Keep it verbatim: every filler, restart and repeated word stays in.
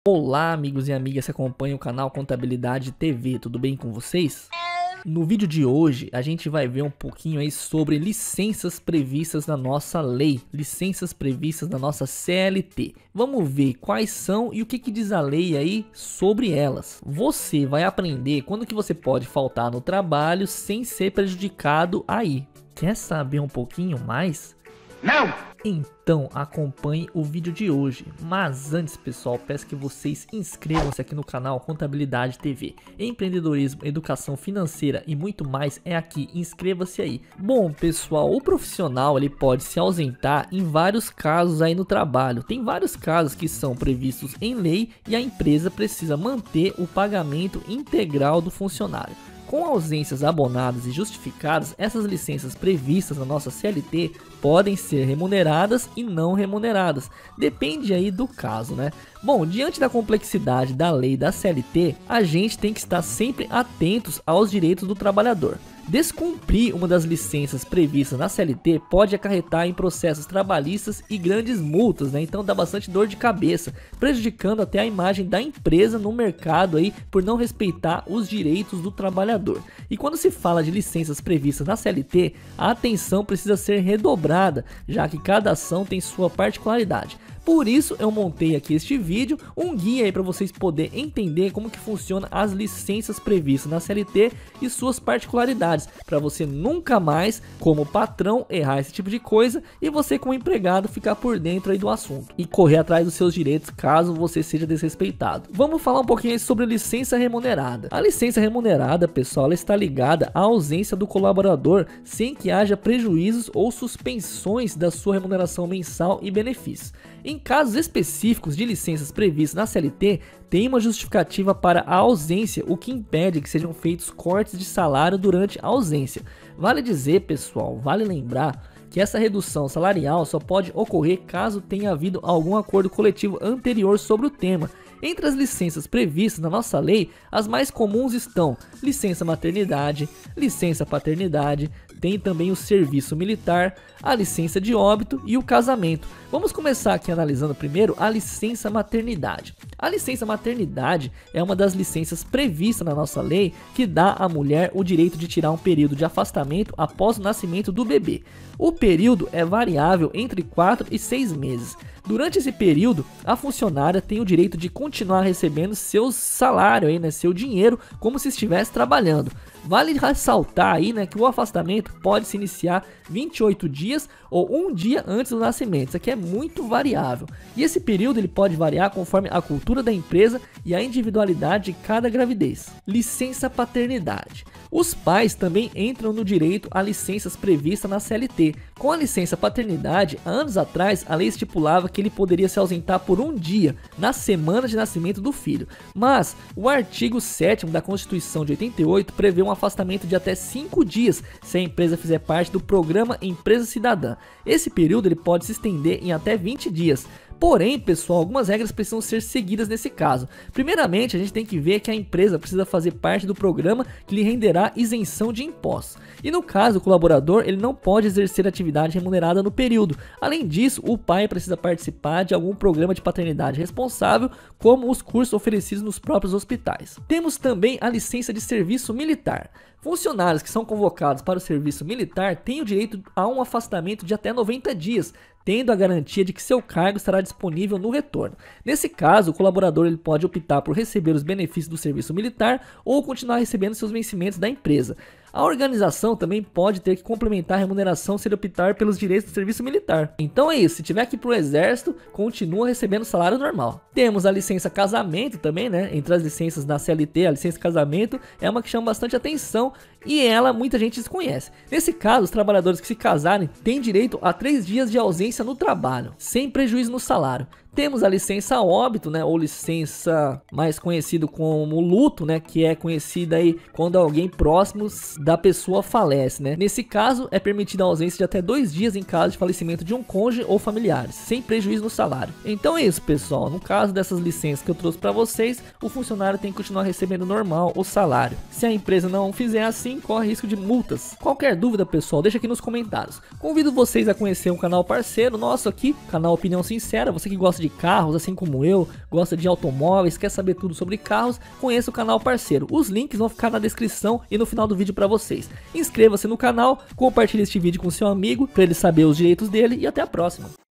Olá amigos e amigas que acompanham o canal Contabilidade T V, tudo bem com vocês? No vídeo de hoje a gente vai ver um pouquinho aí sobre licenças previstas na nossa lei, licenças previstas na nossa C L T. Vamos ver quais são e o que, que diz a lei aí sobre elas. Você vai aprender quando que você pode faltar no trabalho sem ser prejudicado aí. Quer saber um pouquinho mais? Não! Então acompanhe o vídeo de hoje, mas antes pessoal, peço que vocês inscrevam-se aqui no canal Contabilidade T V. Empreendedorismo, educação financeira e muito mais é aqui, inscreva-se aí. Bom pessoal, o profissional ele pode se ausentar em vários casos aí no trabalho. Tem vários casos que são previstos em lei e a empresa precisa manter o pagamento integral do funcionário. Com ausências abonadas e justificadas, essas licenças previstas na nossa C L T podem ser remuneradas e não remuneradas. Depende aí do caso, né? Bom, diante da complexidade da lei da C L T, a gente tem que estar sempre atentos aos direitos do trabalhador. Descumprir uma das licenças previstas na C L T pode acarretar em processos trabalhistas e grandes multas, né? Então dá bastante dor de cabeça, prejudicando até a imagem da empresa no mercado aí por não respeitar os direitos do trabalhador. E quando se fala de licenças previstas na C L T, a atenção precisa ser redobrada, já que cada ação tem sua particularidade. Por isso eu montei aqui este vídeo, um guia aí para vocês poderem entender como que funciona as licenças previstas na C L T e suas particularidades, para você nunca mais, como patrão, errar esse tipo de coisa e você como empregado ficar por dentro aí do assunto e correr atrás dos seus direitos caso você seja desrespeitado. Vamos falar um pouquinho aí sobre licença remunerada. A licença remunerada, pessoal, ela está ligada à ausência do colaborador sem que haja prejuízos ou suspensões da sua remuneração mensal e benefícios. Em casos específicos de licenças previstas na C L T, tem uma justificativa para a ausência, o que impede que sejam feitos cortes de salário durante a ausência. Vale dizer, pessoal, vale lembrar que essa redução salarial só pode ocorrer caso tenha havido algum acordo coletivo anterior sobre o tema. Entre as licenças previstas na nossa lei, as mais comuns estão licença maternidade, licença paternidade, tem também o serviço militar, a licença de óbito e o casamento. Vamos começar aqui analisando primeiro a licença maternidade. A licença maternidade é uma das licenças previstas na nossa lei que dá à mulher o direito de tirar um período de afastamento após o nascimento do bebê. O período é variável entre quatro e seis meses. Durante esse período, a funcionária tem o direito de continuar recebendo seu salário, aí, né, seu dinheiro, como se estivesse trabalhando. Vale ressaltar aí, né, que o afastamento pode se iniciar vinte e oito dias ou um dia antes do nascimento. Isso aqui é muito variável. E esse período ele pode variar conforme a cultura da empresa e a individualidade de cada gravidez. Licença paternidade. Os pais também entram no direito a licenças previstas na C L T. Com a licença paternidade, há anos atrás, a lei estipulava que ele poderia se ausentar por um dia na semana de nascimento do filho. Mas o artigo sétimo da Constituição de oitenta e oito prevê um afastamento de até cinco dias se a empresa fizer parte do programa Empresa Cidadã. Esse período ele pode se estender em até vinte dias. Porém, pessoal, algumas regras precisam ser seguidas nesse caso. Primeiramente, a gente tem que ver que a empresa precisa fazer parte do programa que lhe renderá isenção de impostos. E no caso, o colaborador ele não pode exercer atividade remunerada no período. Além disso, o pai precisa participar de algum programa de paternidade responsável, como os cursos oferecidos nos próprios hospitais. Temos também a licença de serviço militar. Funcionários que são convocados para o serviço militar têm o direito a um afastamento de até noventa dias, tendo a garantia de que seu cargo estará disponível no retorno. Nesse caso, o colaborador ele pode optar por receber os benefícios do serviço militar ou continuar recebendo seus vencimentos da empresa. A organização também pode ter que complementar a remuneração se ele optar pelos direitos do serviço militar. Então é isso, se tiver que ir para o exército, continua recebendo salário normal. Temos a licença casamento também, né? Entre as licenças da C L T, a licença casamento é uma que chama bastante atenção e ela muita gente desconhece. Nesse caso, os trabalhadores que se casarem têm direito a três dias de ausência no trabalho, sem prejuízo no salário. Temos a licença óbito, né, ou licença mais conhecido como luto, né, que é conhecida aí quando alguém próximo da pessoa falece, né. Nesse caso, é permitida a ausência de até dois dias em caso de falecimento de um cônjuge ou familiares, sem prejuízo no salário. Então é isso, pessoal. No caso dessas licenças que eu trouxe para vocês, o funcionário tem que continuar recebendo normal o salário. Se a empresa não fizer assim, corre risco de multas. Qualquer dúvida, pessoal, deixa aqui nos comentários. Convido vocês a conhecer um canal parceiro nosso aqui, canal Opinião Sincera. Você que gosta gosta de carros, assim como eu, gosta de automóveis, quer saber tudo sobre carros, conheça o canal parceiro. Os links vão ficar na descrição e no final do vídeo para vocês. Inscreva-se no canal, compartilhe este vídeo com seu amigo para ele saber os direitos dele e até a próxima.